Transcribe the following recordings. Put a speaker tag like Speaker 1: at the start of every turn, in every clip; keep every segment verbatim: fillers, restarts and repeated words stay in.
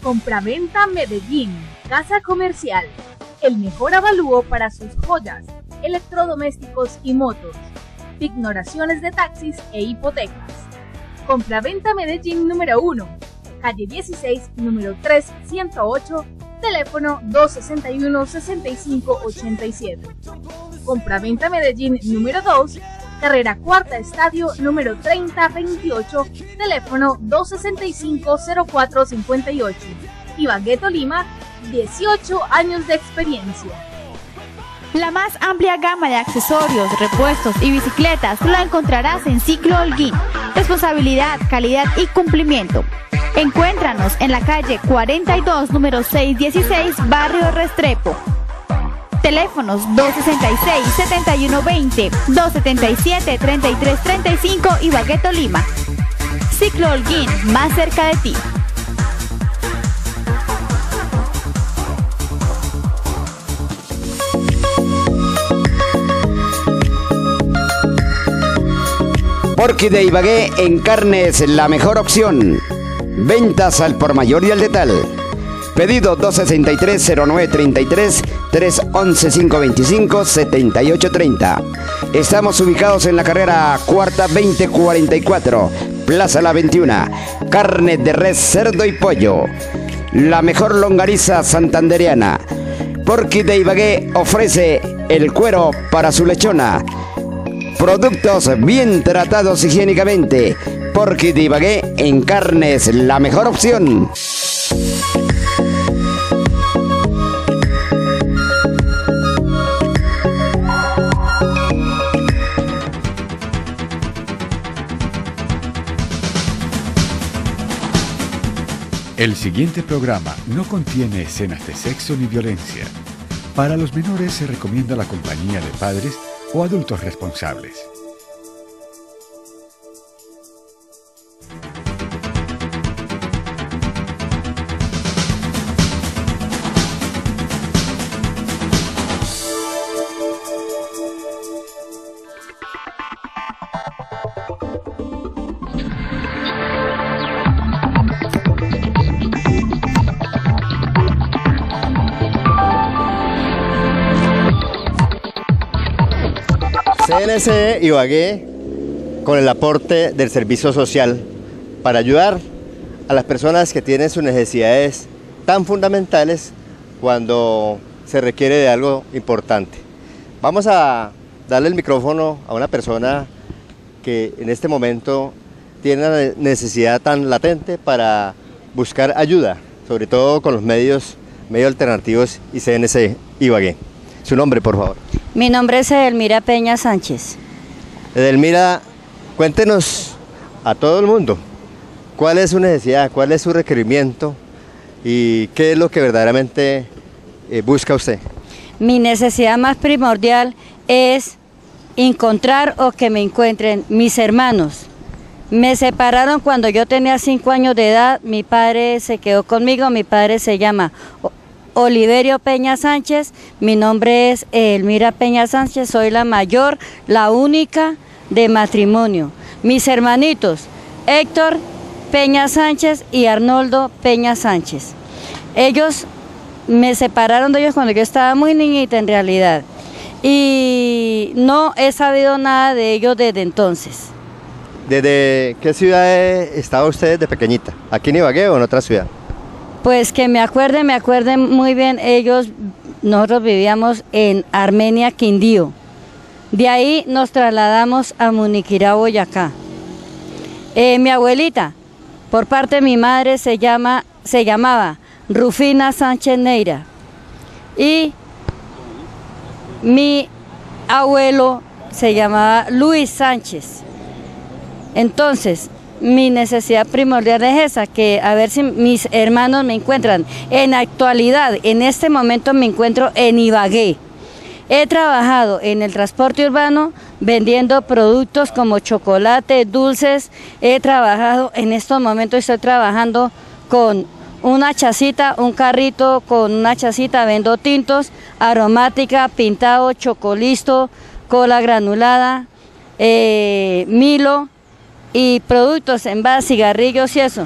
Speaker 1: Compraventa Medellín, Casa Comercial, el mejor avalúo para sus joyas, electrodomésticos y motos, ignoraciones de taxis e hipotecas. Compraventa Medellín número uno, calle dieciséis, número tres ciento ocho, teléfono dos sesenta y uno, sesenta y cinco ochenta y siete. Compraventa Medellín número dos, carrera cuarta estadio, número treinta veintiocho, teléfono dos sesenta y cinco, cero cuatro cincuenta y ocho. Ibagué, Tolima, dieciocho años de experiencia.
Speaker 2: La más amplia gama de accesorios, repuestos y bicicletas la encontrarás en Ciclo Holguín. Responsabilidad, calidad y cumplimiento. Encuéntranos en la calle cuarenta y dos, número seiscientos dieciséis, barrio Restrepo. Teléfonos dos sesenta y seis, setenta y uno veinte, dos setenta y siete, treinta y tres treinta y cinco, Ibagué, Tolima. Ciclo Holguín, más cerca de ti.
Speaker 3: Porky de Ibagué en carnes, la mejor opción. Ventas al por mayor y al detal. Pedido dos sesenta y tres, cero nueve treinta y tres, tres once, cinco veinticinco, setenta y ocho treinta. Estamos ubicados en la carrera cuarta veinte cuarenta y cuatro, Plaza La veintiuna. Carne de res, cerdo y pollo. La mejor longaniza santandereana. Porky de Ibagué ofrece el cuero para su lechona. Productos bien tratados higiénicamente. Porky de Ibagué en carnes, la mejor opción.
Speaker 4: El siguiente programa no contiene escenas de sexo ni violencia. Para los menores se recomienda la compañía de padres o adultos responsables.
Speaker 5: C N C Ibagué, con el aporte del servicio social para ayudar a las personas que tienen sus necesidades tan fundamentales cuando se requiere de algo importante. Vamos a darle el micrófono a una persona que en este momento tiene una necesidad tan latente para buscar ayuda, sobre todo con los medios, medios alternativos y C N C Ibagué. Su nombre, por favor.
Speaker 6: Mi nombre es Edelmira Peña Sánchez.
Speaker 5: Edelmira, cuéntenos a todo el mundo cuál es su necesidad, cuál es su requerimiento y qué es lo que verdaderamente eh, busca usted.
Speaker 6: Mi necesidad más primordial es encontrar o que me encuentren mis hermanos. Me separaron cuando yo tenía cinco años de edad, mi padre se quedó conmigo, mi padre se llama Oliverio Peña Sánchez, mi nombre es Elmira Peña Sánchez, soy la mayor, la única de matrimonio. Mis hermanitos, Héctor Peña Sánchez y Arnoldo Peña Sánchez. Ellos me separaron de ellos cuando yo estaba muy niñita en realidad y no he sabido nada de ellos desde entonces.
Speaker 5: ¿Desde qué ciudad estaba usted de pequeñita? ¿Aquí en Ibagué o en otra ciudad?
Speaker 6: Pues que me acuerden, me acuerden muy bien, ellos, nosotros vivíamos en Armenia, Quindío. De ahí nos trasladamos a Muniquirá, Boyacá. Eh, mi abuelita, por parte de mi madre, se, llama, se llamaba Rufina Sánchez Neira. Y mi abuelo se llamaba Luis Sánchez. Entonces, mi necesidad primordial es esa, que a ver si mis hermanos me encuentran. En actualidad, en este momento me encuentro en Ibagué. He trabajado en el transporte urbano vendiendo productos como chocolate, dulces. He trabajado, en estos momentos estoy trabajando con una chacita, un carrito con una chacita, vendo tintos, aromática, pintado, chocolisto, cola granulada, eh, Milo, y productos, envases, cigarrillos y eso.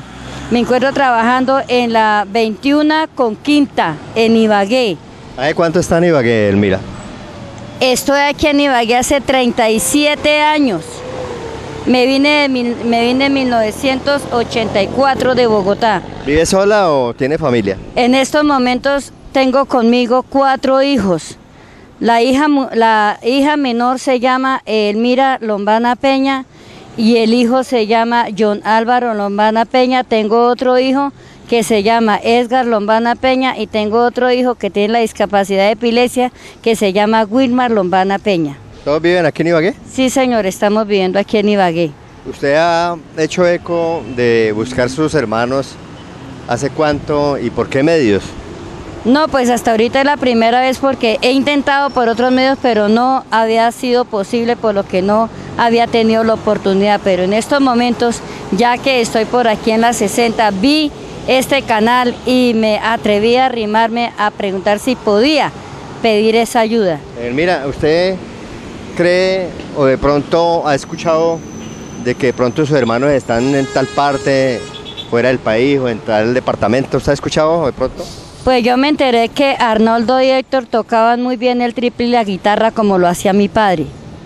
Speaker 6: Me encuentro trabajando en la veintiuno con Quinta, en Ibagué.
Speaker 5: ¿Hace cuánto está en Ibagué, Elmira?
Speaker 6: Estoy aquí en Ibagué hace treinta y siete años. Me vine, de mil, me vine en mil novecientos ochenta y cuatro de Bogotá.
Speaker 5: ¿Vive sola o tiene familia?
Speaker 6: En estos momentos tengo conmigo cuatro hijos. La hija, la hija menor se llama Elmira Lombana Peña y el hijo se llama John Álvaro Lombana Peña. Tengo otro hijo que se llama Edgar Lombana Peña y tengo otro hijo que tiene la discapacidad de epilepsia que se llama Wilmar Lombana Peña.
Speaker 5: ¿Todos viven aquí en Ibagué?
Speaker 6: Sí, señor, estamos viviendo aquí en Ibagué.
Speaker 5: ¿Usted ha hecho eco de buscar sus hermanos? ¿Hace cuánto y por qué medios?
Speaker 6: No, pues hasta ahorita es la primera vez porque he intentado por otros medios, pero no había sido posible, por lo que no había tenido la oportunidad. Pero en estos momentos, ya que estoy por aquí en la sesenta, vi este canal y me atreví a arrimarme a preguntar si podía pedir esa ayuda.
Speaker 5: Eh, mira, ¿usted cree o de pronto ha escuchado de que de pronto sus hermanos están en tal parte, fuera del país o en tal departamento? ¿Usted ha escuchado de pronto?
Speaker 6: Pues yo me enteré que Arnoldo y Héctor tocaban muy bien el triple y la guitarra como lo hacía mi padre.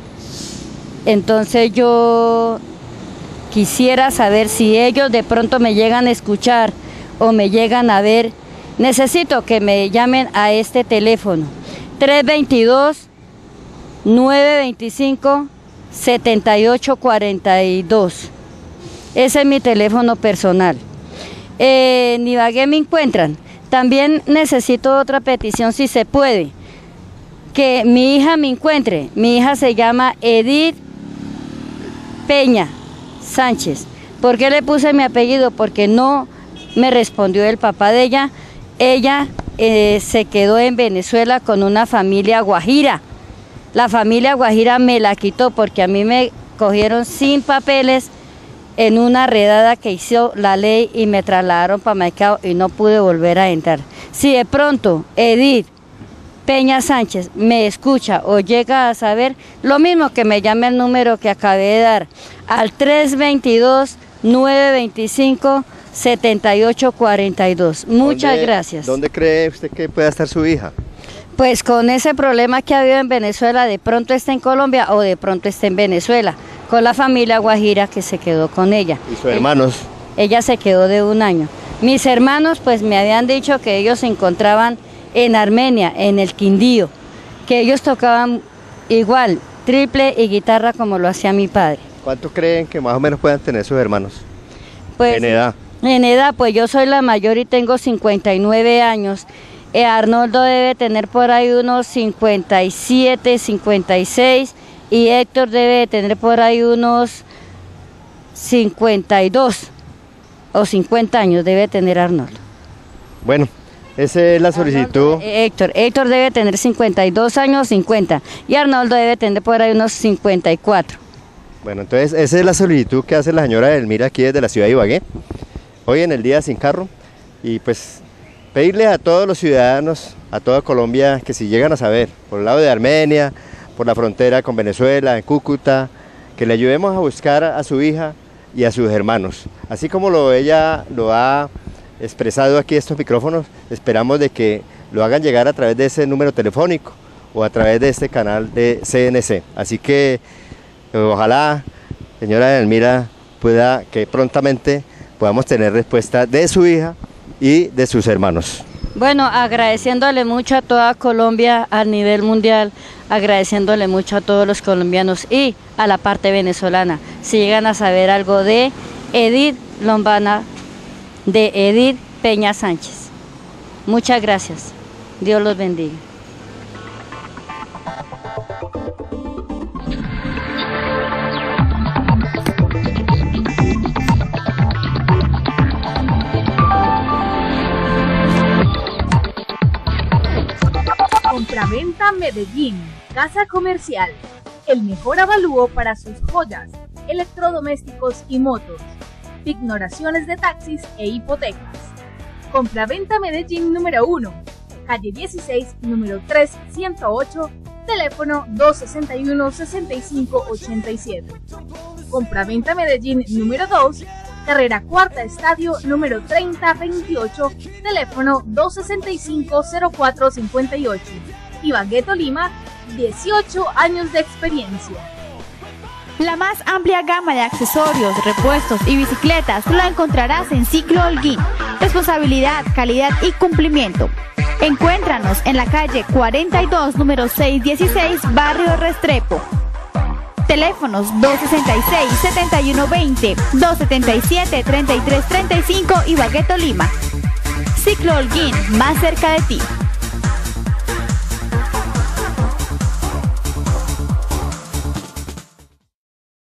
Speaker 6: Entonces yo quisiera saber si ellos de pronto me llegan a escuchar o me llegan a ver. Necesito que me llamen a este teléfono, tres dos dos, nueve dos cinco, siete ocho cuatro dos. Ese es mi teléfono personal. Eh, en Ibagué me encuentran. También necesito otra petición, si se puede, que mi hija me encuentre. Mi hija se llama Edith Peña Sánchez. ¿Por qué le puse mi apellido? Porque no me respondió el papá de ella. Ella eh, se quedó en Venezuela con una familia guajira. La familia guajira me la quitó porque a mí me cogieron sin papeles en una redada que hizo la ley y me trasladaron para Maicao y no pude volver a entrar. Si de pronto Edith Peña Sánchez me escucha o llega a saber, lo mismo que me llame el número que acabé de dar, al tres dos dos, nueve dos cinco, siete ocho cuatro dos. Muchas
Speaker 5: ¿Dónde,
Speaker 6: gracias.
Speaker 5: ¿Dónde cree usted que pueda estar su hija?
Speaker 6: Pues con ese problema que ha habido en Venezuela, de pronto está en Colombia o de pronto está en Venezuela, con la familia guajira que se quedó con ella.
Speaker 5: ¿Y sus hermanos?
Speaker 6: Ella se quedó de un año. Mis hermanos pues me habían dicho que ellos se encontraban en Armenia, en el Quindío, que ellos tocaban igual, triple y guitarra como lo hacía mi padre.
Speaker 5: ¿Cuánto creen que más o menos puedan tener sus hermanos?
Speaker 6: Pues,
Speaker 5: en edad.
Speaker 6: En edad, pues yo soy la mayor y tengo cincuenta y nueve años. Eh, Arnoldo debe tener por ahí unos cincuenta y siete, cincuenta y seis y Héctor debe tener por ahí unos cincuenta y dos o cincuenta años debe tener Arnoldo.
Speaker 5: Bueno, esa es la solicitud.
Speaker 6: Arnoldo, eh, Héctor, Héctor debe tener cincuenta y dos años, cincuenta, y Arnoldo debe tener por ahí unos cincuenta y cuatro.
Speaker 5: Bueno, entonces esa es la solicitud que hace la señora Elmira aquí desde la ciudad de Ibagué, hoy en el Día Sin Carro, y pues pedirle a todos los ciudadanos, a toda Colombia, que si llegan a saber, por el lado de Armenia, por la frontera con Venezuela, en Cúcuta, que le ayudemos a buscar a su hija y a sus hermanos. Así como lo, ella lo ha expresado aquí en estos micrófonos, esperamos de que lo hagan llegar a través de ese número telefónico o a través de este canal de C N C. Así que ojalá, señora Elmira, pueda que prontamente podamos tener respuesta de su hija y de sus hermanos.
Speaker 6: Bueno, agradeciéndole mucho a toda Colombia a nivel mundial, agradeciéndole mucho a todos los colombianos y a la parte venezolana. Si llegan a saber algo de Edith Lombana, de Edith Peña Sánchez. Muchas gracias. Dios los bendiga.
Speaker 1: Compraventa Medellín, Casa Comercial, el mejor avalúo para sus joyas, electrodomésticos y motos, ignoraciones de taxis e hipotecas. Compraventa Medellín número uno, calle dieciséis, número tres ciento ocho, teléfono dos sesenta y uno, sesenta y cinco ochenta y siete. Compraventa Medellín número dos, carrera cuarta estadio número treinta veintiocho, teléfono dos sesenta y cinco, cero cuatro cincuenta y ocho. Ibagué, Tolima, dieciocho años de experiencia.
Speaker 2: La más amplia gama de accesorios, repuestos y bicicletas la encontrarás en Ciclo Holguín. Responsabilidad, calidad y cumplimiento. Encuéntranos en la calle cuarenta y dos, número seiscientos dieciséis, barrio Restrepo. Teléfonos dos sesenta y seis, setenta y uno veinte, dos setenta y siete, treinta y tres treinta y cinco, Ibagué, Tolima. Ciclo Holguín, más cerca de ti.